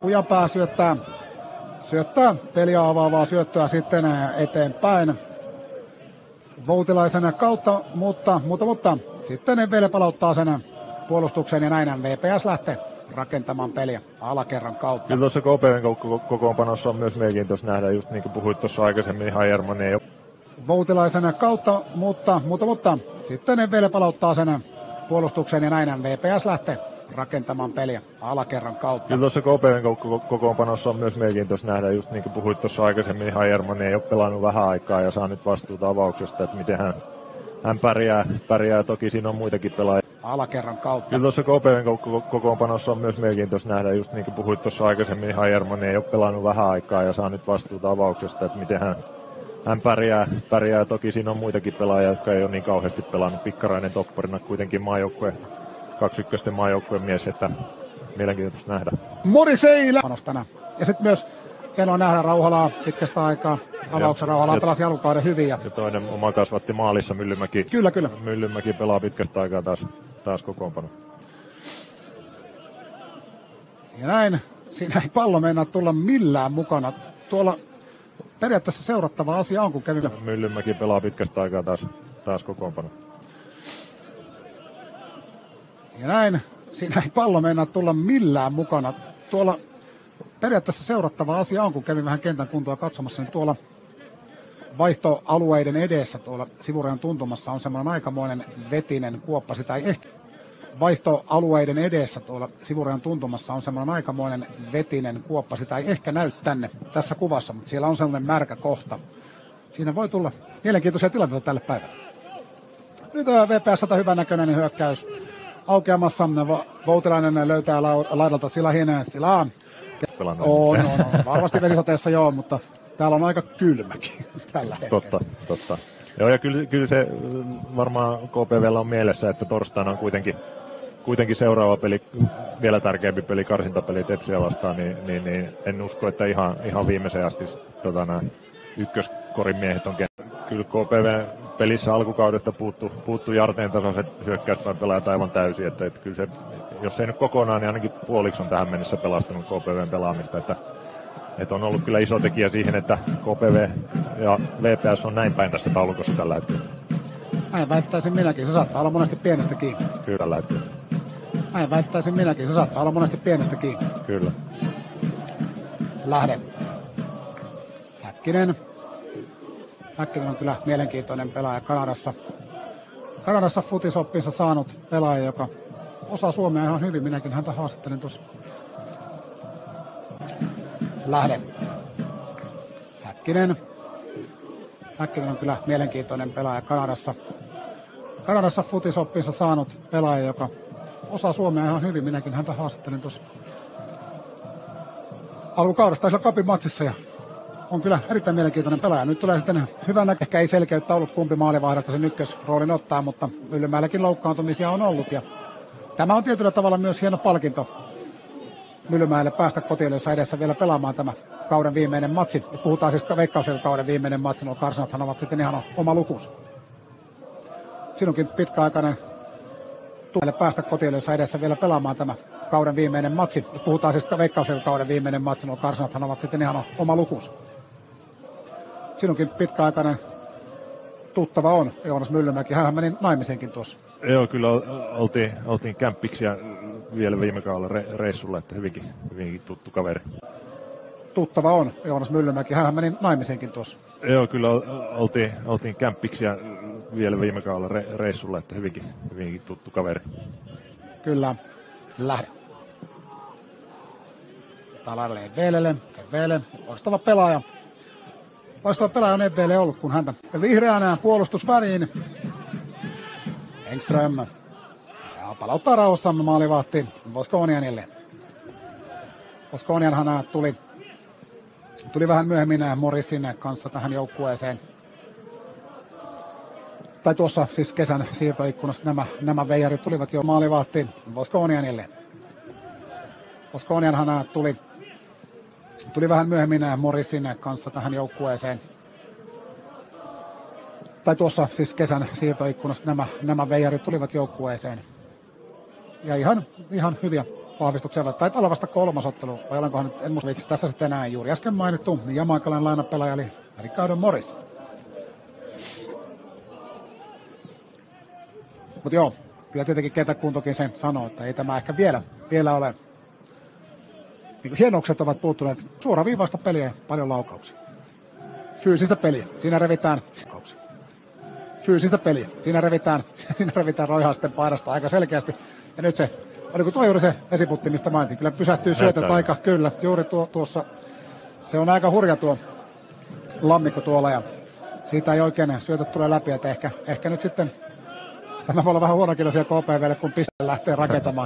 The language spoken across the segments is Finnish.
Kujapää syöttää peliä avaavaa syöttöä sitten eteenpäin Voutilaisen kautta, mutta sitten Vele palauttaa sen puolustukseen ja näin VPS lähtee rakentamaan peliä alakerran kautta. Kyllä tuossa KPV:n kokoonpanossa on myös mielenkiintoista nähdä, just niin kuin puhuit tuossa aikaisemmin, Hajerman ei ole Voutilaisen kautta, mutta sitten Vele palauttaa sen puolustukseen ja näin VPS lähtee rakentamaan peliä alakerran kautta. Kyllä tuossa KPV:n kokoonpanossa on myös mielenkiintoista nähdä, just niin kuin puhuit tuossa aikaisemmin, Hajerman ei ole pelannut vähän aikaa ja saa nyt vastuuta avauksesta, että miten hän pärjää. Toki siinä on muitakin pelaajia alakerran kautta. Kyllä tuossa KPV:n kokoonpanossa on myös mielenkiintoista nähdä, just niin kuin puhuit tuossa aikaisemmin, Hajerman ei ole pelannut vähän aikaa ja saa nyt vastuuta avauksesta, että miten hän pärjää. Toki siinä on muitakin pelaajia, jotka ei ole niin kauheasti pelannut. Pikkarainen topparina kuitenkin maajoukkueen 21 maajoukkueen mies, että mielenkiintoista nähdä. Moriseilä panostana. Ja sitten myös hienoa nähdä Rauhalaa pitkästä aikaa. Avauksen Rauhalaa pelasi alkukauden hyvin. Ja toinen oma kasvatti maalissa Myllymäki. Kyllä. Myllymäki pelaa pitkästä aikaa taas kokoonpano. Ja näin. Siinä ei pallo meinaa tulla millään mukana. Tuolla periaatteessa seurattava asia on, kun kävi. Myllymäki pelaa pitkästä aikaa taas kokoonpano. Ja näin. Siinä ei pallo meinaa tulla millään mukana. Tuolla periaatteessa seurattava asia on, kun kävin vähän kentän kuntoa katsomassa, niin tuolla vaihtoalueiden edessä tuolla sivurajan tuntumassa on semmoinen aikamoinen vetinen kuoppa, sitä ei ehkä. Vaihtoalueiden edessä tuolla sivurajan tuntumassa on semmoinen aikamoinen vetinen kuoppa, sitä ei ehkä näy tänne tässä kuvassa, mutta siellä on sellainen märkä kohta. Siinä voi tulla mielenkiintoisia tilanteita tälle päivälle. Nyt VPS hyvänäköinen hyökkäys aukeamassa. Voutilainen löytää laidalta Silaa. On. Varmasti vesisateessa joo, mutta täällä on aika kylmäkin tällä hetkellä. Totta. Joo, ja kyllä se varmaan KPV:llä on mielessä, että torstaina on kuitenkin seuraava peli, vielä tärkeämpi peli, karsintapeli Tepsiä vastaan, niin en usko, että ihan viimeiseen asti nämä ykköskorin miehet on kyllä KPV pelissä alkukaudesta puuttu Jarteen tasaiset hyökkäyspäin pelaajat aivan täysin, että kyllä se, jos ei nyt kokonaan, niin ainakin puoliksi on tähän mennessä pelastanut KPVn pelaamista, että on ollut kyllä iso tekijä siihen, että KPV ja VPS on näin päin tästä taulukossa tällä hetkellä. Näin väittäisin minäkin, se saattaa olla monesti pienestä kiinni. Kyllä tällä hetkellä. Näin väittäisin minäkin, se saattaa olla monesti pienestä kiinni. Kyllä. Lähde. Häkkinen on kyllä mielenkiintoinen pelaaja Kanadassa futisoppinsa saanut pelaaja, joka osaa suomea ihan hyvin. Minäkin häntä haastattelin tuossa. Lähde. Häkkinen on kyllä mielenkiintoinen pelaaja Kanadassa futisoppinsa saanut pelaaja, joka osaa suomea ihan hyvin. Minäkin häntä haastattelin tuossa alkukaudesta taisi olla Cupin matsissa ja on kyllä erittäin mielenkiintoinen pelaaja. Nyt tulee sitten hyvä ehkä ei selkeyttä ollut kumpi maalivahdosta sen ykkösroolin ottaa, mutta Myllymäelläkin loukkaantumisia on ollut ja tämä on tietyllä tavalla myös hieno palkinto Myllymäelle päästä kotioloissa edessä vielä pelaamaan tämä kauden viimeinen matsi. Ja puhutaan siis Veikkausliigan viimeinen matsi, nuo karsinathan ovat sitten ihan oma lukunsa. Sinunkin pitkäaikainen päästä kotioloissa edessä vielä pelaamaan tämä kauden viimeinen matsi. Ja puhutaan siis Veikkausliigan viimeinen matsi, nuo karsinathan ovat sitten ihan oma lukunsa. Sinunkin pitkäaikainen tuttava on Joonas Myllymäki. Hänhän meni naimisiinkin tuossa. Joo, kyllä oltiin kämppiksiä vielä viime kaudella reissulla, että hyvinkin tuttu kaveri. Tuttava on Joonas Myllymäki. Hänhän meni naimisiinkin tuossa. Joo, kyllä oltiin kämppiksiä vielä viime kaudella reissulla, että hyvinkin tuttu kaveri. Kyllä. Lähde. Talalle Vele. Loistava pelaaja. Loistava pelaaja on Evele ollut, kun häntä vihreänä puolustusväliin. Engström. Ja palauttaa rauhassa maalivahti Voskonianille. Voskonianhan tuli vähän myöhemmin Morrisin kanssa tähän joukkueeseen. Tai tuossa siis kesän siirtoikkunassa nämä veijarit tulivat jo maalivahtiin Voskonianille. Voskonianhan tuli vähän myöhemmin Morrisin kanssa tähän joukkueeseen. Tai tuossa siis kesän siirtoikkunassa nämä veijarit tulivat joukkueeseen. Ja ihan vahvistuksella. Taitaa olla vasta 3. ottelu, vai olenkohan nyt, en muista itse tässä sitten näin juuri äsken mainittu, niin jamaikalainen lainapelaaja eli Ricardo Morris. Mutta joo, kyllä tietenkin ketä kuntokin sen sanoo, että ei tämä ehkä vielä ole. Niin hienoukset ovat puuttuneet, suoraviivaista peliä ja paljon laukauksia. Fyysistä peliä, siinä revitään Roihaisten paidasta aika selkeästi. Ja nyt se, oliko tuo juuri se vesiputti, mistä mainitsin, kyllä pysähtyy syötöt aika, kyllä, juuri tuossa. Se on aika hurja tuo lammikko tuolla ja siitä ei oikein syötöt tulee läpi, että ehkä nyt sitten tämä voi olla vähän huonokin asia KPVlle, kun piste lähtee rakentamaan.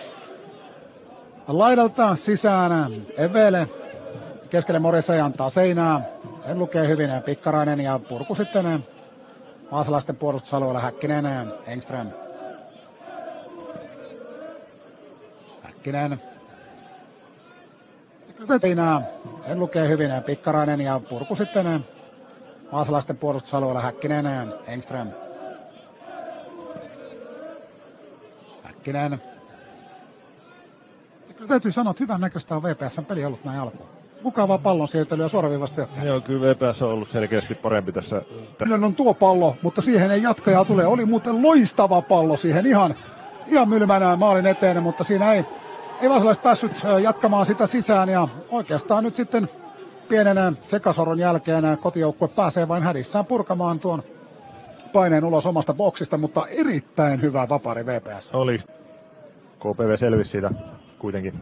Laidalta sisään Evele, keskelle Morris ei antaa seinää, sen lukee hyvin Pikkarainen ja purku sitten vaasalaisten puolustusalueella Häkkinen, Engström. Häkkinen. Sen lukee hyvin Pikkarainen ja purku sitten vaasalaisten puolustusalueella Häkkinen, Engström. Häkkinen. Kyllä täytyy sanoa, että hyvän näköistä on VPS:n peli ollut näin alkuun. Mukavaa pallon siirtelyä ja suoraviivasta hyökkäämistä. Joo, kyllä VPS on ollut selkeästi parempi tässä. Kyllä on tuo pallo, mutta siihen ei jatkajaa tule. Oli muuten loistava pallo siihen ihan mylmänä maalin eteen, mutta siinä ei vaasalaiset päässyt jatkamaan sitä sisään. Ja oikeastaan nyt sitten pienen sekasoron jälkeen kotijoukkue pääsee vain hädissään purkamaan tuon paineen ulos omasta boksista, mutta erittäin hyvä vapari VPS. Oli. KPV selvisi siitä kuitenkin.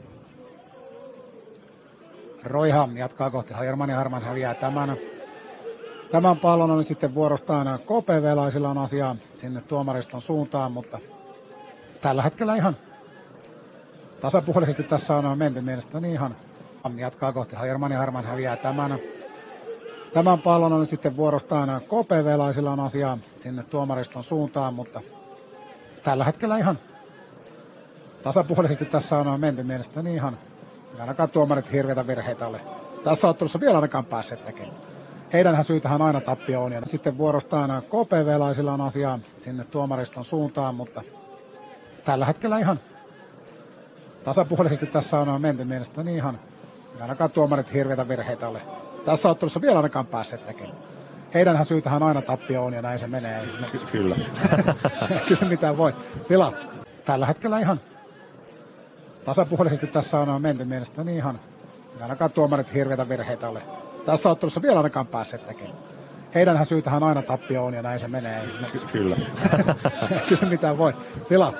Roiha jatkaa kohti Hajerman ja Harman häviää tämän pallon. On nyt sitten vuorostaan KPV-laisilla on asiaa sinne tuomariston suuntaan, mutta tällä hetkellä ihan tasapuolisesti tässä on menty mielestäni ihan. Jatkaa kohti Hajerman ja Harman häviää tämän pallon. On nyt sitten vuorostaan KPV-laisilla on asiaa sinne tuomariston suuntaan, mutta tällä hetkellä ihan tasapuolisesti tässä on menty mielestäni ihan. Ainakaan tuomarit hirveitä virheitä ole tässä ottelussa vielä ainakaan päässeet tekemään. Heidänhän syytähän aina tappio on. Ja sitten vuorostaan KPV-laisilla on asiaa sinne tuomariston suuntaan, mutta tällä hetkellä ihan tasapuolisesti tässä on menty mielestäni ihan. Ainakaan tuomarit hirveitä virheitä ole tässä ottelussa vielä ainakaan päässeet tekemään. Heidänhän syytähän aina tappio on ja näin se menee. Kyllä. Ei sille mitään voi. Sillä tällä hetkellä ihan tasapuolisesti tässä on menty mielestäni ihan. Ainakaan tuomarit hirveitä virheitä ole tässä ottelussa vielä ainakaan päässeet tekemään. Heidänhän syytähän aina tappio on ja näin se menee. Kyllä. Ei sille mitään voi. Sillä.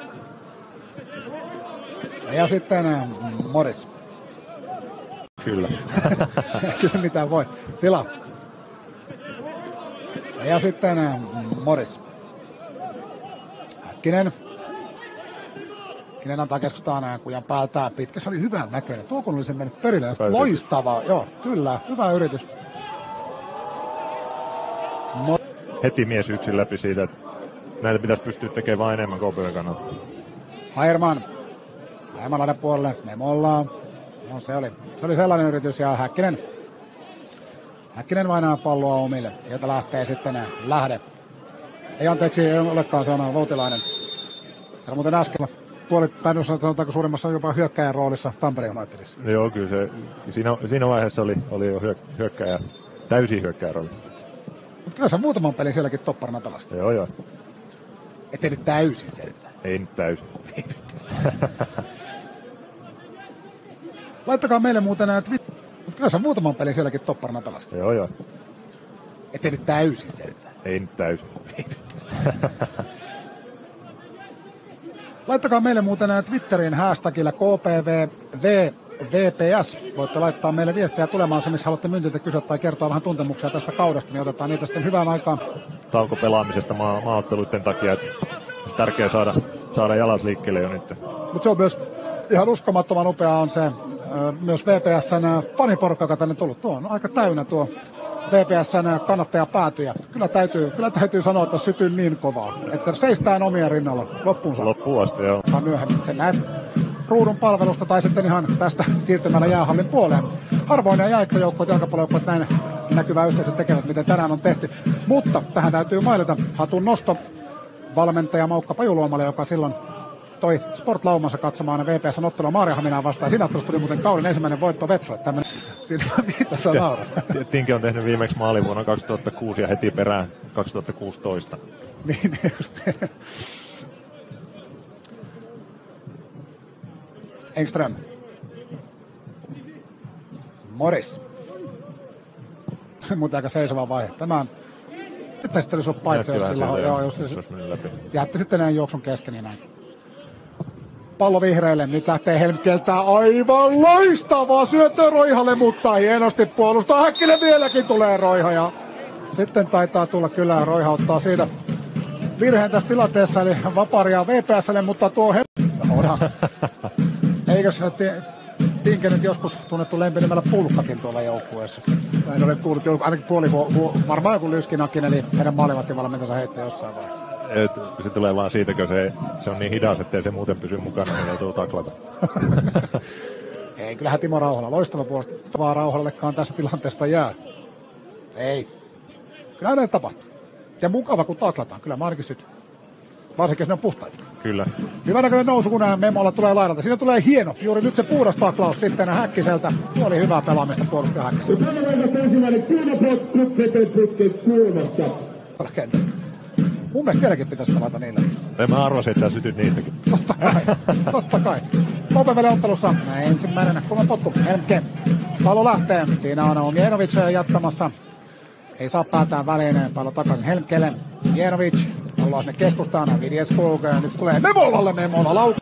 Ja sitten Morris. Kyllä. Ei sille mitään voi. Sillä. Ja sitten Morris. Häkkinen. Häkkinen antaa keskustaan kujan päältä. Pitkä, se oli hyvän näköinen. Tuo kun oli sen mennyt perille. Loistava. Joo, kyllä. Hyvä yritys. Heti mies yksin läpi siitä, että näitä pitäisi pystyä tekemään vain enemmän KPV:n kannalta. Hajerman lähden puolelle. Memolla. No, se oli sellainen yritys ja Häkkinen vainaa palloa omille. Sieltä lähtee sitten Lähde. Ei anteeksi, ei olekaan sanaa Voutilainen. Se on muuten äsken puolittain, sanotaanko suurimmassa jopa hyökkäjän roolissa Tampereen Unitedissa. Joo, kyllä se siinä vaiheessa oli jo hyökkäjä, täysin hyökkäjän rooli. Mutta kyllä sä muutaman pelin sielläkin topparina pelasit. Joo. Ettei nyt täysin sentään. Ei nyt täysin. Laittakaa meille muuten näitä mutta kyllä sä muutaman pelin sielläkin topparina pelasit. Joo. Ettei nyt täysin sentään. Ei nyt täysin. Laittakaa meille muuten Twitterin hashtagillä KPVVPS. Voitte laittaa meille viestejä tulemaan se, missä haluatte myyntiltä kysyä tai kertoa vähän tuntemuksia tästä kaudesta, niin otetaan niitä sitten hyvään aikaan. Tauko pelaamisesta maaotteluiden takia, että olisi tärkeää saada jalat liikkeelle jo nyt. Mutta se on myös ihan uskomattoman upea on se myös VPS:n faniporukka, joka tänne tullut. Tuo on aika täynnä tuo VPS:n kannattajapäätyjä. Kyllä täytyy sanoa, että sytyy niin kovaa, että seistään omia rinnalla loppuun saakka. Loppuun asti, joo. Myöhemmin sen näet ruudun palvelusta tai sitten ihan tästä siirtymällä jäähallin puoleen. Harvoin ja jääkköjoukkoit ja jalkapallojoukkoit näin näkyvää yhteistyötä tekevät, miten tänään on tehty. Mutta tähän täytyy mainita hatun nosto valmentaja Maukka Pajuluomalle, joka silloin laittoi Sport-laumansa katsomaan VPS:n ottelua Maarianhaminaa vastaan. Siinä ottelussa tuli muuten kauden ensimmäinen voitto Vepsulle. Siinä mitä sä naurat? Tinke on tehnyt viimeksi maalin vuonna 2006 ja heti perään 2016. Niin just. Engström. Morris. Mutta aika seisova vaihe. Tämä on... Nyt sitten olisi ollut paitsi, jos sillä on... Joo, just jätti sitten näin juoksun kesken niin näin. Pallo vihreille. Nyt lähtee Helmkeltä aivan loistavaa syöttöä Roihalle, mutta hienosti puolustaa. Häkkinen vieläkin tulee Roiha ja sitten taitaa tulla kyllä. Roiha ottaa siitä virheen tässä tilanteessa, eli vaparia VPS:lle, mutta tuo eikös Tinke nyt joskus tunnettu lempinimellä Pulkkakin tuolla joukkueessa? En ole kuullut ainakin varmaan joku Lyskinakin, eli heidän maalivahtivalmentajansa heittää jossain vaiheessa. Se tulee vaan siitä, kun se on niin hidas, ettei se muuten pysy mukana, niin joutuu taklata. Ei, kyllähän Timo Rauhala, loistava puolustavaa Rauhallekaan tässä tilanteesta jää. Ei. Kyllä näin tapahtuu. Ja mukava, kun taklataan. Kyllä mä ainakin sytyn. Varsinkin, jos ne on puhtaita. Kyllä. Hyvä näköinen nousu, kun nämä Memolla tulee laidalta. Siinä tulee hieno. Juuri nyt se puhdas taklaus sitten Häkkiseltä. Tuo oli hyvää pelaamista puolustaja Häkkiseltä. Mun mielestä vieläkin pitäisi pelata niillä. Mä arvasin, että sä sytyt niistäkin. Totta kai. KPV:n ottelussa ensimmäinen kulman potku. Helmke. Pallo lähtee. Siinä on Omjenovic jatkamassa. Ei saa päätään väliin. Pallo takaisin Helmkelle. Omjenovic. Ollaan sinne keskustaan. Vidjeskog. Nyt tulee Memola laukku.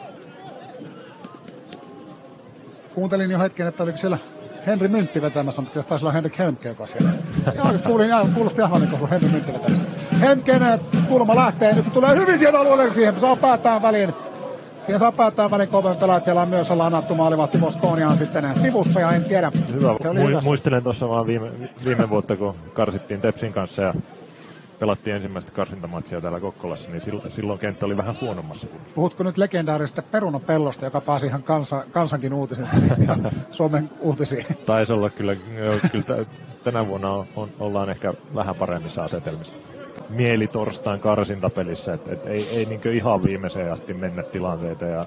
Kuuntelin jo hetken, että oliko siellä Henri Myntti vetämässä, mutta kyllä taisi olla Henrik Helmke, joka siellä. Kuulosti ihan niin kuin Henri Myntti vetämässä. Helmken kulma lähtee, nyt se tulee hyvin sieltä alueelle, siihen saa päätään väliin. Siihen saa päättää välin KP:n pelaajat, siellä on myös lanattu maalivahti Moskoniaan sitten sivussa ja en tiedä. Hyvä. Muistelen tuossa vaan viime vuotta, kun karsittiin Tepsin kanssa ja pelattiin ensimmäistä karsintamatsia täällä Kokkolassa, niin silloin kenttä oli vähän huonommassa. Puhutko nyt legendaarisesta Perunapellosta, joka pääsi ihan kansankin uutisiin, Suomen uutisiin? Taisi olla kyllä tänä vuonna ollaan ehkä vähän paremmissa asetelmissa. Mieli torstain karsintapelissä, että ei niin ihan viimeiseen asti mennä tilanteita ja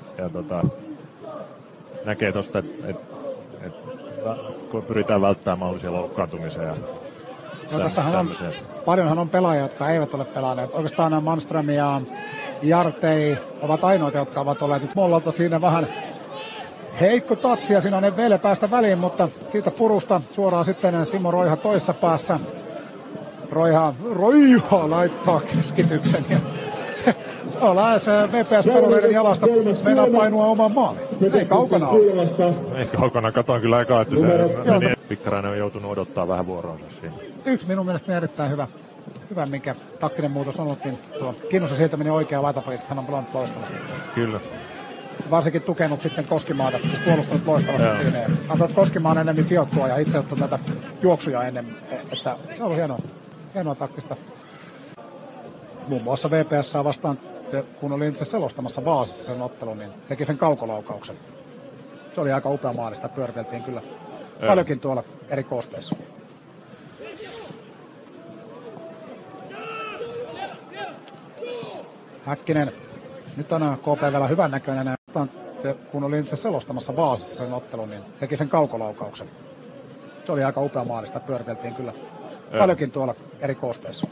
näkee tuosta, että kun pyritään välttämään mahdollisia loukkaantumisia ja paljonhan on pelaajia, jotka eivät ole pelanneet. Oikeastaan Manström ja Jartei ovat ainoita, jotka ovat olleet nyt Mollalta siinä vähän heikko tatsi ja siinä on vielä päästä väliin, mutta siitä purusta suoraan sitten Simo Roiha toisessa päässä. Roiha laittaa keskityksen ja se on lähes VPS-pelureiden jalasta meinaa painua oman maaliin. Ei kaukana ole. Ei kaukana, katoin kyllä aikaa, että se meni. Pikkarainen on joutunut odottaa vähän vuoroonsa siinä. Yksi minun mielestäni erittäin hyvä, mikä taktinen muutos on ollut, niin tuo Kinnusen siirtäminen oikeaan laitapakiksi, hän on pelannut loistavasti siinä. Kyllä. Varsinkin tukenut sitten Koskimaata, puolustanut loistavasti siinä. Antoit Koskimaan enemmän sijoittua ja itse ottanut tätä juoksuja enemmän, että se on ollut hienoa taktista. Muun muassa VPS vastaan, kun oli itse selostamassa Vaasassa sen ottelun, niin teki sen kaukolaukauksen. Se oli aika upea maali, sitä pyöriteltiin kyllä paljonkin tuolla eri koosteissa. Häkkinen. Nyt on KPV:llä hyvän näköinen. Kun oli itse selostamassa Vaasassa sen ottelun, niin teki sen kaukolaukauksen. Se oli aika upea maali, sitä pyöriteltiin kyllä paljonkin tuolla eri koosteissa.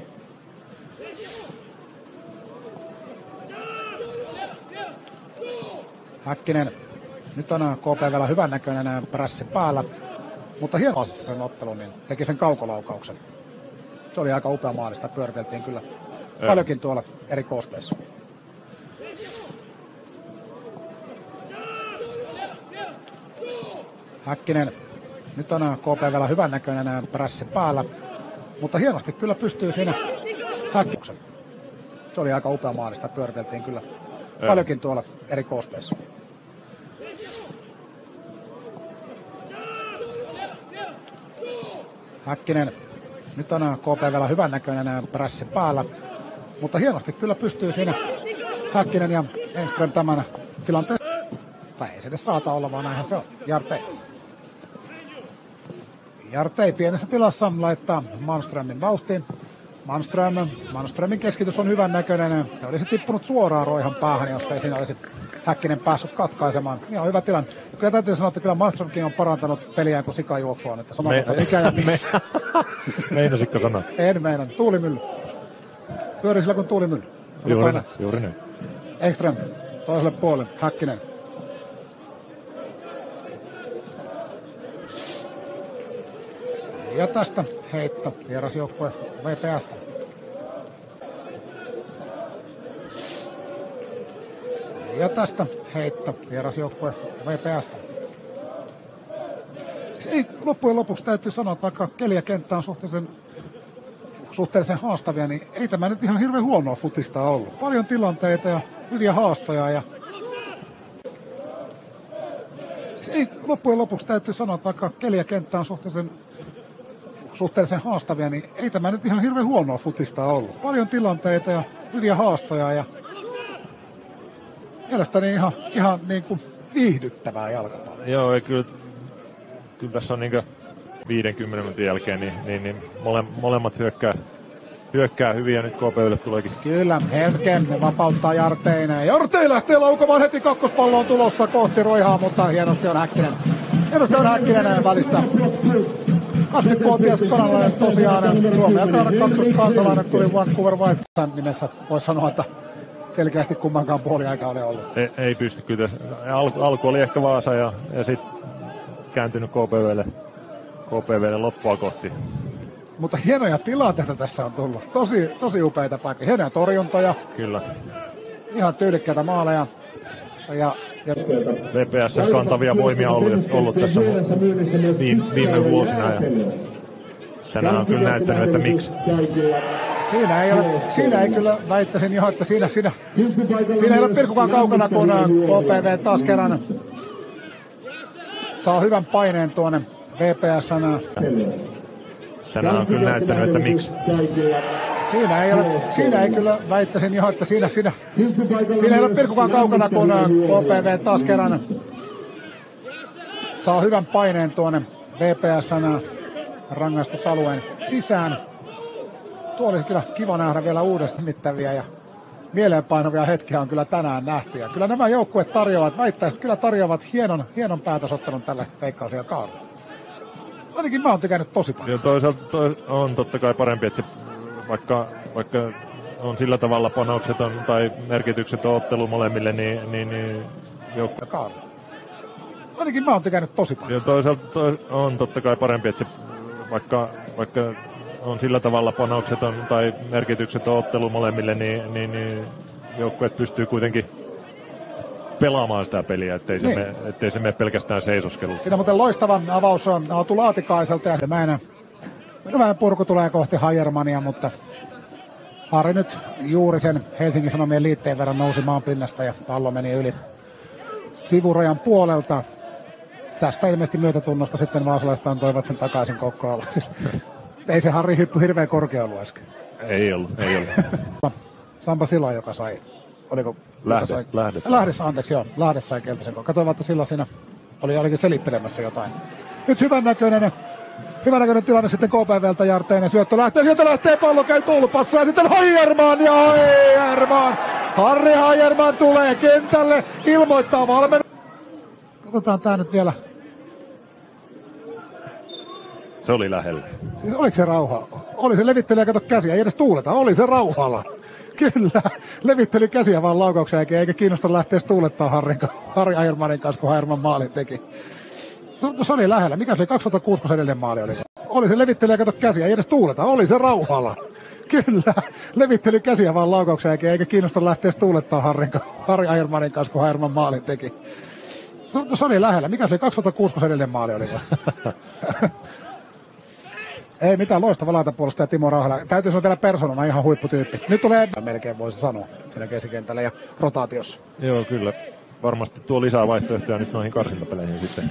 Häkkinen. Nyt on KPV:llä hyvän näköinen prässi päällä. Mutta hienoa sen ottelun, niin teki sen kaukolaukauksen. Se oli aika upea maali, sitä pyöriteltiin kyllä paljonkin tuolla eri koosteissa. Häkkinen. Nyt on KPV:llä hyvän näköinen prässi päällä. Mutta hienosti kyllä pystyy siinä Häkkiksen. Se oli aika upea maali, sitä pyöriteltiin kyllä paljonkin tuolla eri koosteissa. Häkkinen. Nyt on KPV:llä hyvän näköinen prässi päällä. Mutta hienosti kyllä pystyy siinä Häkkinen ja Engström tämän tilanteen. Tai ei se edes saata olla, vaan näinhän se on. Jartei pienessä tilassa laittaa Manströmin vauhtiin. Manströmin keskitys on hyvän näköinen. Se olisi tippunut suoraan Roihan päähän, jos ei siinä olisi Häkkinen päässyt katkaisemaan. Ihan hyvä tilanne. Kyllä täytyy sanoa, että kyllä Malmströmkin on parantanut peliään kuin sikajuoksua. Että sanotaan, mikä ja missä. Meinasitko sanoa? En meinannut. Tuulimylly. Pyöri sillä kuin tuulimylly. Juuri näin. Engström toiselle puolelle. Häkkinen. Ja tästä heitto. Vierasjoukkue VPS. Ja tästä heitto. Vierasjoukkue VPS. Siis ei, loppujen lopuksi täytyy sanoa, että vaikka keli ja kenttä on suhteellisen haastavia, niin ei tämä nyt ihan hirveän huonoa futista ollut. Paljon tilanteita ja hyviä haastoja. Ja siis ei, loppujen lopuksi täytyy sanoa, että vaikka keli ja kenttä on suhteellisen haastavia, niin ei tämä nyt ihan hirveän huonoa futista ollut. Paljon tilanteita ja hyviä haastoja ja mielestäni ihan niin kuin viihdyttävää jalkapalloa. Joo, ei kyllä tässä on niin 50 minuutin jälkeen, niin molemmat hyökkää hyvin ja nyt KPYlle tuleekin. Kyllä, Helmke vapauttaa Jarteineen. Jartein lähtee laukomaan heti, kakkospallo on tulossa kohti Roihaa, mutta hienosti on Häkkinen välissä. 20-vuotias kanalainen tosiaan, Suomen ja kaksoskansalainen tuli Vancouver White nimessä. Voisi sanoa, että selkeästi kummankaan puoliaika oli ollut. Ei pysty kyllä. Alku oli ehkä Vaasa ja sitten kääntynyt KPVlle loppua kohti. Mutta hienoja tilanteita tässä on tullut. Tosi upeita paikkoja. Hienoja torjuntoja. Kyllä. Ihan tyylikkäitä maaleja. Ja VPS kantavia voimia ollut tässä viime vuosina. Ja tänään on kyllä näyttänyt, että miksi. Siinä ei kyllä väittäisin jo, että siinä ei ole pilkkukaan kaukana, kun KPV taas kerran saa hyvän paineen tuonne VPS:n. Tänään on kyllä näyttänyt, että miksi. Siinä ei kyllä väittäisin jo, että siinä ei ole pilkkukaan kaukana, kun KPV taas kerran saa hyvän paineen tuonne VPS:n rangaistusalueen sisään. Tuo olisi kyllä kiva nähdä vielä uudestaan mittäviä ja mieleenpainuvia hetkiä on kyllä tänään nähty. Ja kyllä nämä joukkueet väittäisin, että kyllä tarjoavat hienon päätösottelun tälle Veikkaus-kaudelle. Ainakin mä oon tykännyt tosi paljon. Ja toisaalta on totta kai parempi, että se vaikka on sillä tavalla panokseton tai merkityksetön ottelu molemmille, niin joukkueet. Ainakin mä oon tykännyt tosi paljon. Ja toisaalta on totta kai parempi, että se vaikka on sillä tavalla panokseton tai merkityksetön ottelu molemmille, niin joukkueet pystyy kuitenkin pelaamaan sitä peliä, ettei se mene pelkästään seisoskeluun. Siinä muuten loistava avaus on Aatu Laatikaiselta ja Mäinen purku tulee kohti Hajermania, mutta Harri nyt juuri sen Helsingin Sanomien liitteen verran nousi maan pinnasta ja pallo meni yli sivurajan puolelta. Tästä ilmeisesti myötätunnosta sitten vaasalaiset toivat sen takaisin Kokkolalla. Siis, ei se Harri hyppy hirveän korkea ollut äsken. Ei ollut. Sampa Sila, joka sai. Oliko? Lähdessä sai keltaisen. Katsoin, että Silla siinä olikin selittelemässä jotain. Nyt hyvännäköinen tilanne sitten KPVltä Jarteinen syöttö lähtee. Sieltä lähtee pallo, käy tulpassa ja sitten Hajerman ja Harri Hajerman tulee kentälle, ilmoittaa valmennus. Katsotaan tää nyt vielä. Se oli lähellä. Siis oliko se rauha? Oli se levittelijä, kato käsiä, ei edes tuuleta, oli se rauhalla. Kyllä, levitteli käsiä vaan laukauksen jälkeen, eikä kiinnosta lähteä tuulettaa Harri Hajermanin kanssa, kun Hajerman maali teki. Se oli lähellä. Mikä se oli? 2006, kun se edellinen maali oli? Oli se levittelijä, kato käsiä, ei edes tuuleta, oli se rauhalla. Kyllä, levitteli käsiä vaan laukauksen jälkeen, eikä kiinnosta lähteä tuulettaa Harri Hajermanin kanssa, kun Hajerman maali teki. Se oli lähellä. Mikä se oli? 2006, kun se edellinen maali oli? Ei mitään, loistava laitapuolustaja Timo Rauhala. Täytyy sanoa vielä persoonana ihan huipputyyppi. Nyt tulee melkein voisi sanoa siinä keskikentällä ja rotaatiossa. Joo, kyllä. Varmasti tuo lisää vaihtoehtoja nyt noihin karsintapeleihin sitten.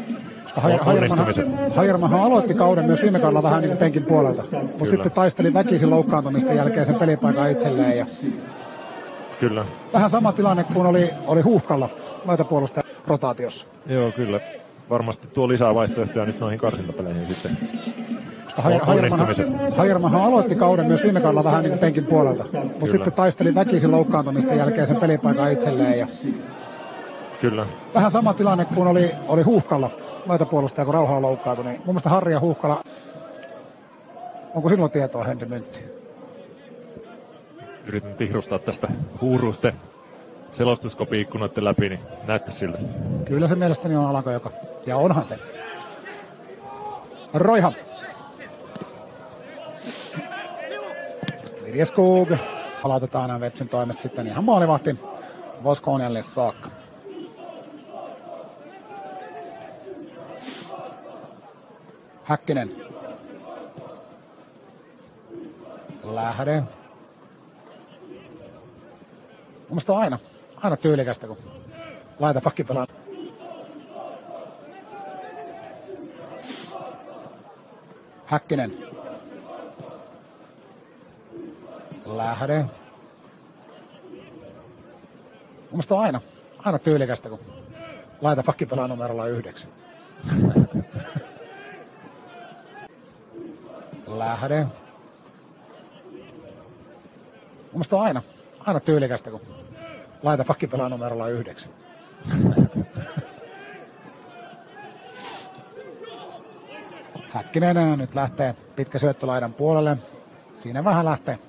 Hajermanhan aloitti kauden myös viime kaudella vähän niin kuin penkin puolelta. Mutta sitten taisteli väkisin loukkaantumista jälkeen sen pelipaikan itselleen. Ja kyllä. Vähän sama tilanne kuin oli Huuhkalla laitapuolustaja rotaatiossa. Joo, kyllä. Varmasti tuo lisää vaihtoehtoja nyt noihin karsintapeleihin sitten. Hajermanhan aloitti kauden myös viime kaudella vähän niin kuin penkin puolelta. Mutta sitten taisteli väkisin loukkaantumista jälkeen sen pelipaikan itselleen. Ja Kyllä. Vähän sama tilanne kuin oli Huuhkalla laitapuolustaja, kun Rauhala loukkaantui. Niin mun mielestä Harri ja Huuhkala, onko silloin tietoa Henri Myntti? Yritän tihrustaa tästä Huurusten selostuskopi-ikkunoiden läpi, niin näyttäisi siltä. Kyllä se mielestäni on Alanko, joka, ja onhan se. Roiha. Virjeskog. Palautetaan aina Vepsin toimesta sitten ihan maalivahti Voskonialle saakka. Häkkinen. Lähde. Mun mielestä on aina tyylikästä, kun laitapakki pelaa. Häkkinen. Lähde. Mun mielestä on aina tyylikästä, kun laitapakki pelaa numerolla 9. Lähde. Mun mielestä on aina tyylikästä, kun laitapakki pelaa numerolla 9. Häkkinen nyt lähtee pitkä syöttö laidan puolelle. Siinä vähän lähtee.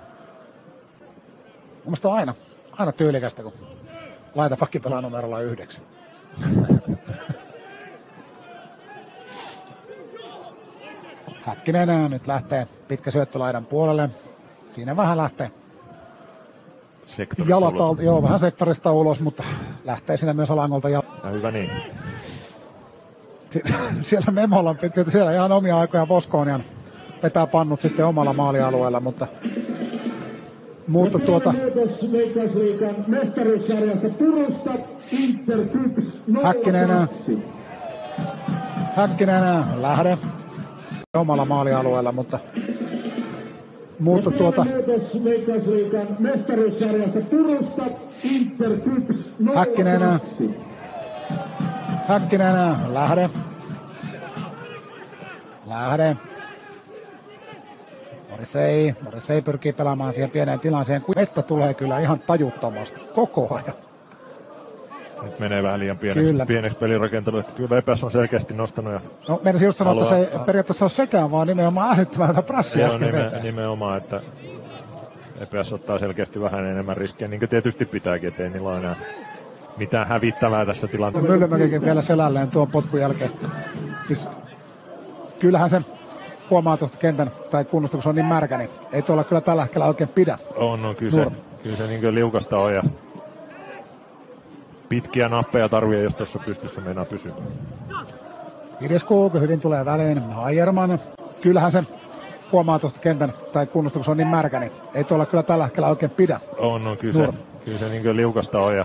Mun mielestä on aina tyylikästä, kun laitapakki pelaa numerolla 9. Häkkinen nyt lähtee pitkä syöttö laidan puolelle. Siinä vähän lähtee. Jalat alta, joo, vähän sektorista ulos, mutta lähtee siinä myös Alangolta. Ja hyvä niin. Siellä Memolan pitkälti, siellä ihan omia aikoja Voskonian vetää pannut sitten omalla maalialueella, mutta Häkkinen lähde omalla maalialueella, mutta Häkkinen lähde. Morisei pyrkii pelaamaan siihen pieneen tilaan, siihen että tulee kyllä ihan tajuttomasti koko ajan. Nyt menee vähän liian pieneksi pelirakentelu, että kyllä Epäs on selkeästi nostanut. Ja no meinasin just sanoa, että se ei periaatteessa ole sekään, vaan nimenomaan älyttömän hyvä prässi äsken nimenomaan, että Epäs ottaa selkeästi vähän enemmän riskiä, niin kuin tietysti pitääkin, ettei niillä ole enää mitään hävittävää tässä tilanteessa. Myllymäkikin vielä selälleen tuon potkun jälkeen. Siis kyllähän se huomaa tuosta kentän tai kunnosta, kun se on niin märkä, niin ei tuolla kyllä tällä hetkellä oikein pidä. On kyllä se niin kuin liukasta on ja pitkiä nappeja tarvii, jos tuossa pystyssä meinaa pysyä. Virjeskog hyvin tulee väliin. Hajerman. Kyllähän se huomaa tuosta kentän tai kunnosta, kun se on niin märkä, niin ei tuolla kyllä tällä hetkellä oikein pidä. On kyllä se niin kuin liukasta on ja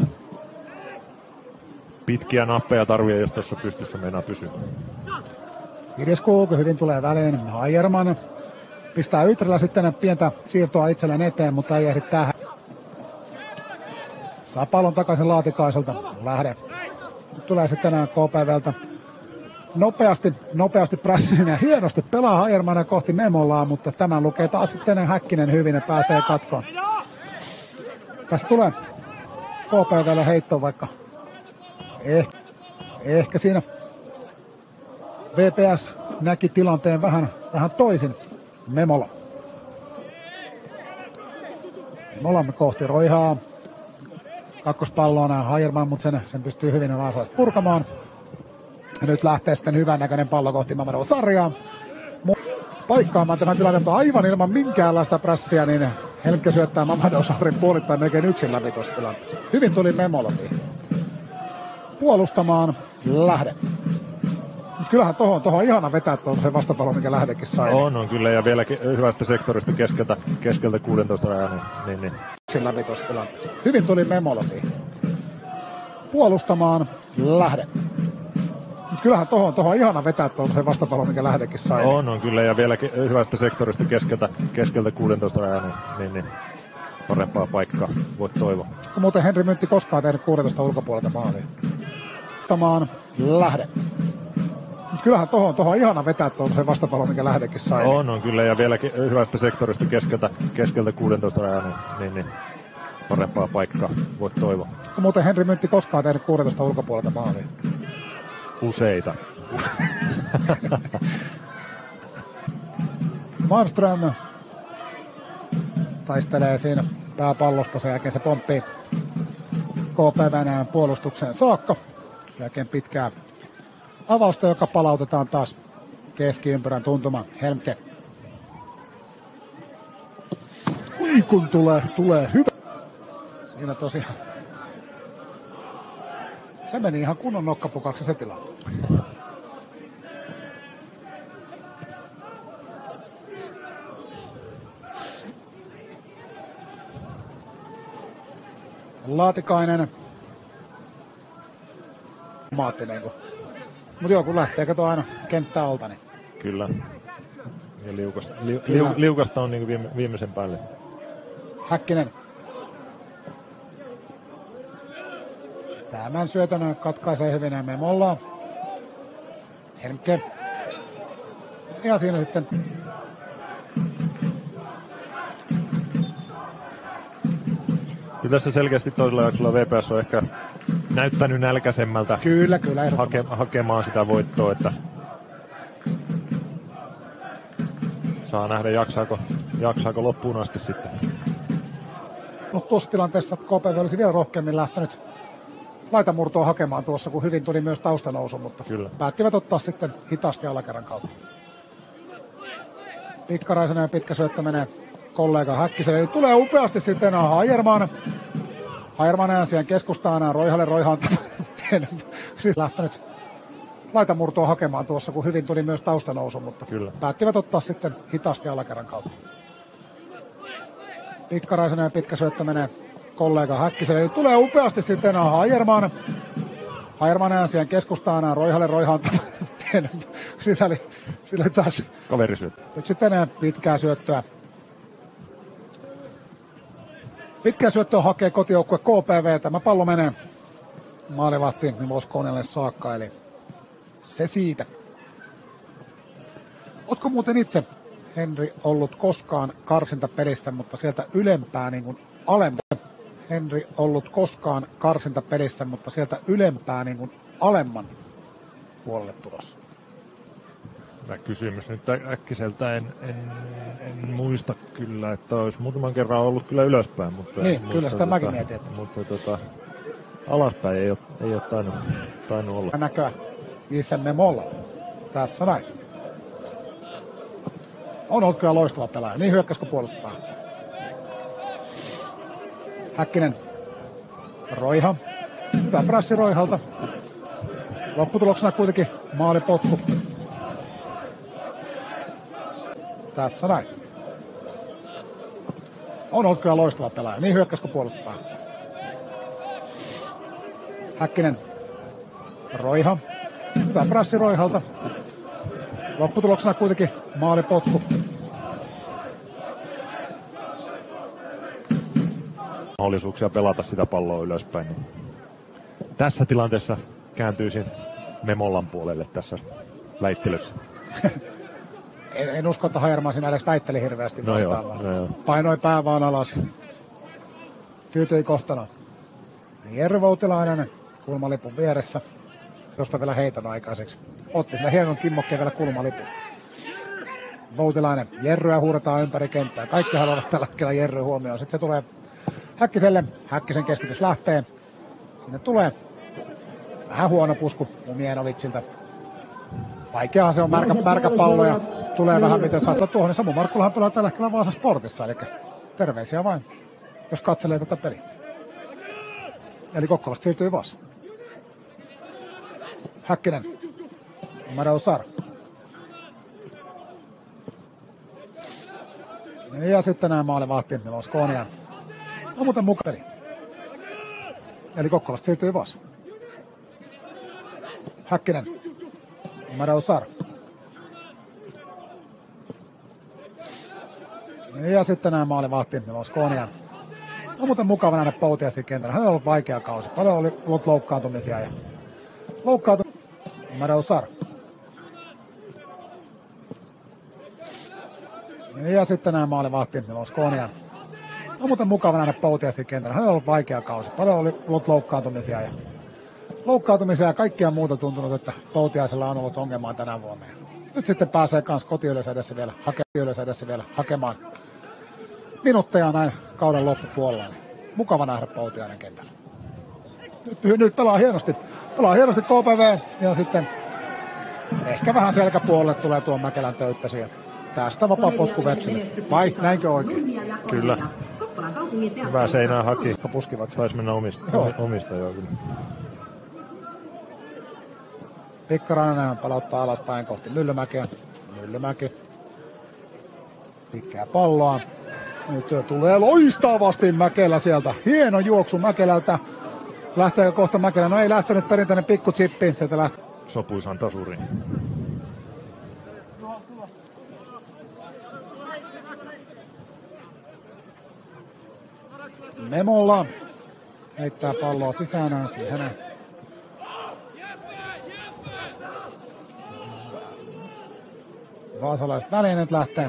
pitkiä nappeja tarvii, jos tuossa pystyssä meinaa pysyä. Virjeskog hyvin tulee väliin. Hajerman pistää Ytrellä sitten pientä siirtoa itselleen eteen, mutta ei ehdi tähän. Saa pallon takaisin Laatikaiselta. Lähde. Nyt tulee sitten KPVltä nopeasti prässiin ja hienosti pelaa Hajermana kohti Memolaa, mutta tämän lukee taas sitten Häkkinen hyvin ja pääsee katkoon. Tässä tulee KPVlle heitto, vaikka ehkä siinä VPS näki tilanteen vähän toisin. Memola kohti Roihaa. Kakkospalloa Hajerman, mutta sen pystyy hyvin Vaasalaiset purkamaan. Ja nyt lähtee sitten hyvän näköinen pallo kohti Mamadou Sarjaa. Paikkaamaan tämän tilanteen aivan ilman minkäänlaista prässiä, niin Helmke syöttää Mamadou Sarrin puolittain melkein yksin läpi tuossa tilanteessa. Hyvin tuli Memola siihen. Puolustamaan Lähde. Mutta kyllähän tohon ihana vetää tuon se vastapallo, mikä Lähdekin sai. On kyllä, ja vielä hyvästä sektorista keskeltä 16 rajaa, niin. Yksin läpi tuossa tilanteessa. Hyvin tuli Memola siihen. Puolustamaan Lähde. Mutta kyllähän tohon ihana vetää tuon se vastapallo, mikä Lähdekin sai. On kyllä, ja vielä hyvästä sektorista keskeltä 16 rajaa, niin. Parempaa paikkaa voit toivoa. Muuten Henri Myntti koskaan tehnyt 16 ulkopuolelta maalia. Tamaan Lähde. Mutta kyllähän tohon ihana vetää tuon se vastapallo, mikä Lähdekin sai. On kyllä, ja vielä hyvästä sektorista keskeltä 16 rajaa, niin. parempaa paikkaa voi toivoa. Onko muuten Henri Myntti koskaan tehnyt 16 ulkopuolelta maalia? Useita. Marström taistelee siinä pääpallosta, sen jälkeen se pomppii KPV:n puolustukseen saakka. Jälkeen pitkää avausta, joka palautetaan taas keskiympyrän tuntumaan. Helmke. Ui kun tulee hyvä. Siinä tosiaan. Se meni ihan kunnon nokkapukaksi se tila. Laatikainen. Maattinen kun. Mut joo, kun lähtee kato aina kenttää alta, niin. Kyllä. Ja liukasta on niin viimeisen päälle. Häkkinen. Tämän syötön katkaisee hyvin ja Memolla. Helmke. Ja siinä sitten Kyllä tässä selkeästi toisella jaksolla VPS on ehkä näyttänyt nälkäisemmältä kyllä, hakemaan sitä voittoa, että saa nähdä jaksaako loppuun asti sitten. No tuossa tilanteessa KPV olisi vielä rohkeammin lähtenyt laitamurtoa hakemaan tuossa, kun hyvin tuli myös taustanousu, mutta kyllä. Päättivät ottaa sitten hitaasti alakerran kautta. Pikkaraisen ja pitkä syöttö menee kollega Häkkiselle. Eli tulee upeasti sitten Hajerman. Hajerman asian keskustaan Roihan siis lähtenyt laitamurtoa hakemaan tuossa, kun hyvin tuli myös taustanousu, mutta kyllä. Päättivät ottaa sitten hitaasti alakerran kautta. Pikkaraisen ja pitkä syöttö menee kollega Häkkiselle. Eli tulee upeasti sitten Hajerman. Hajerman asian keskustaan Roihan sillä oli taas kaverisyöttö. Nyt sitten pitkää syöttöä. Pitkää syöttöä hakee kotijoukkue KPV. Tämä pallo menee maalivahtiin Voskonelle saakka, eli se siitä. Ootko muuten itse, Henri, ollut koskaan karsintapelissä, mutta sieltä ylempää niin kuin alemman? Henri ollut koskaan karsintapelissä, mutta sieltä ylempää niin kuin alemman puolelle tulossa? Kysymys nyt äkkiseltä en muista kyllä, että olisi muutaman kerran ollut kyllä ylöspäin, mutta niin, kyllä sitä mäkin mietin. Mutta alaspäin ei ole tainnut olla. Näköä Isen Memolla. Tässä näin. On ollut kyllä loistava pelaaja, niin hyökkäys kuin puolustaa. Häkkinen. Roiha. Hyvä prassi Roihalta. Lopputuloksena kuitenkin maalipotku. Tässä näin. On ollut kyllä loistava pelaaja, niin hyökkäys kuin puolustaa. Häkkinen. Roiha. Hyvä prassi Roihalta. Lopputuloksena kuitenkin maalipotku. Mahdollisuuksia pelata sitä palloa ylöspäin. Niin tässä tilanteessa kääntyisin Memollan puolelle tässä väittelyssä. En usko, että Hajerman sinä edes väitteli hirveästi vastaan. No painoi pää vaan alas. Tyytyi kohtana. Jerry Voutilainen kulmalipun vieressä, josta vielä heiton aikaiseksi. Otti sillä hienon kimmokkeen vielä kulmalipun. Voutilainen, Jerryä huudetaan ympäri kenttää. Kaikki haluavat tällä hetkellä Jerry huomioon. Sitten se tulee Häkkiselle. Häkkisen keskitys lähtee. Sinne tulee vähän huono pusku Mumienovitsilta. Vaikeahan se on märkä pallo ja tulee vähän miten saattaa tuohon. Samu Markkulahan tulee tällä hetkellä Vaasa Sportissa. Eli terveisiä vain, jos katselee tätä peliä. Eli Kokkolasta siirtyy Vaasa. Häkkinen. Numero Sar. Ja sitten nämä maalivahti, ne olisi Koonian. On muuten mukaan peli. Eli Kokkolasta siirtyy Vaasa. Häkkinen. Numero Sar. Ja sitten nämä maalivahti, ne olisi Koonian. On muuten mukava nähdä Poutiasti kentällä. Hänellä on ollut vaikea kausi. Paljon oli ollut loukkaantumisia ja Numero Sar. Ja sitten nämä maalivahti, ne olisi Koonian. On muuten mukava nähdä Poutiaista kentällä. Hänellä on ollut vaikea kausi. Paljon oli ollut loukkaantumisia ja kaikkia muuta tuntunut, että Poutiaisella on ollut ongelmaa tänä vuonna. Nyt sitten pääsee myös kotiyleisö edessä vielä hakemaan minuutteja näin kauden loppupuolella. Niin mukava nähdä Poutiainen kentällä. Nyt pelaa hienosti KPV ja sitten ehkä vähän selkäpuolelle tulee tuon Mäkelän töyttä siihen. Tästä vapaa potku Vepsille. Vai näinkö oikein? Kyllä. Hyvää seinää haki. Puskivat. Saisi mennä omista jo. Pikkarainen palauttaa alaspäin kohti Myllymäkeä. Myllymäki. Pitkää palloa. Nyt tulee loistavasti Mäkelä sieltä. Hieno juoksu Mäkelältä. Lähteekö kohta Mäkelä? No ei lähtenyt, perinteinen pikkutsippi. Sieltä lähtee. Sopuisan tasuriin. Memolla heittää palloa sisään siihen. Vaasalaiset väliin nyt lähtee.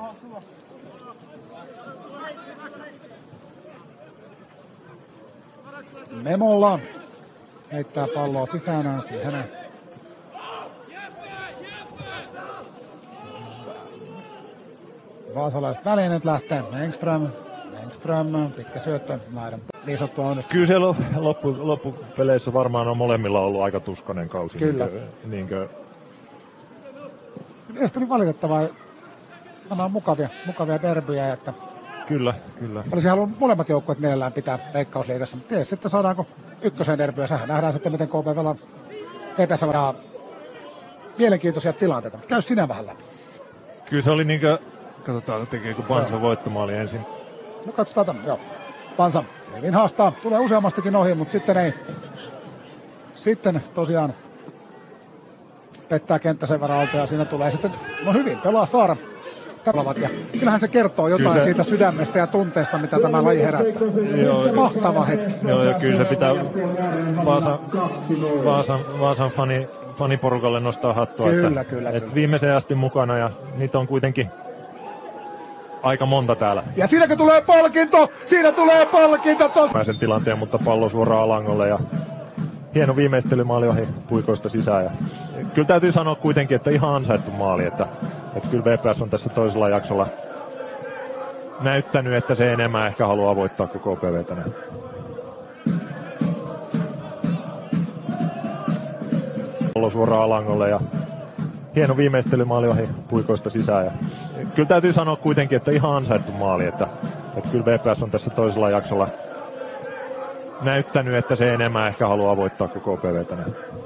Memolla heittää palloa sisään siihen. Vaasalaiset väliin nyt lähtee. Engström, pitkä syöttö, näiden liisottua onnistuu. Kyllä siellä loppupeleissä varmaan on molemmilla ollut aika tuskainen kausi. Kyllä. Mielestäni valitettavaa. Nämä on mukavia derbyjä, että Kyllä. olisi halunnut molemmat joukkueet mielellään pitää Veikkausliigassa, mutta ties sitten saadaanko ykkösen derbyä. Sehän nähdään sitten, miten KPV:llä on TPS ja mielenkiintoisia tilanteita. Käy sinä vähän läpi. Kyllä se oli niinkö, katsotaan tekeekö Pansa voittomaali ensin. No katsotaan tämän, joo. Pansa hyvin haastaa, tulee useammastakin ohi, mutta sitten ei. Sitten tosiaan pettää kenttä sen verran alta ja siinä tulee sitten, no hyvin, pelaa Saara. Ja kyllähän se kertoo jotain siitä sydämestä ja tunteesta, mitä tämä laji herättää. Joo, mahtava hetki. Joo, ja kyllä se pitää Vaasan faniporukalle nostaa hattua. Kyllä. Viimeiseen asti mukana ja niitä on kuitenkin aika monta täällä. Ja siinäkö tulee palkinto? Siinä tulee palkinto! Pääsen tilanteen, mutta pallo suoraan alangolle ja hieno viimeistelymaali ohi puikoista sisään. Ja kyllä täytyy sanoa kuitenkin, että ihan ansaittu maali, että kyllä VPS on tässä toisella jaksolla näyttänyt, että se enemmän ehkä haluaa voittaa koko KPV tänään. Pallo suoraan alangolle ja hieno viimeistelymaali ohi puikoista sisään. Ja kyllä täytyy sanoa kuitenkin, että ihan ansaittu maali, että kyllä VPS on tässä toisella jaksolla näyttänyt, että se enemmän ehkä haluaa voittaa koko KPV tänään.